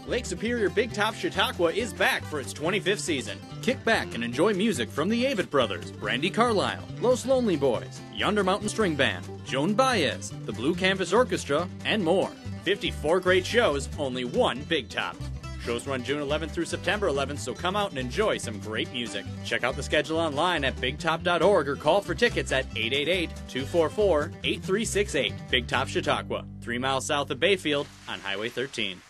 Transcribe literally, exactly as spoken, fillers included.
Lake Superior Big Top Chautauqua is back for its twenty-fifth season. Kick back and enjoy music from the Avett Brothers, Brandy Carlisle, Los Lonely Boys, Yonder Mountain String Band, Joan Baez, the Blue Canvas Orchestra, and more. fifty-four great shows, only one Big Top. Shows run June eleventh through September eleventh, so come out and enjoy some great music. Check out the schedule online at big top dot org or call for tickets at eight eight eight, two four four, eight three six eight. Big Top Chautauqua, three miles south of Bayfield on Highway thirteen.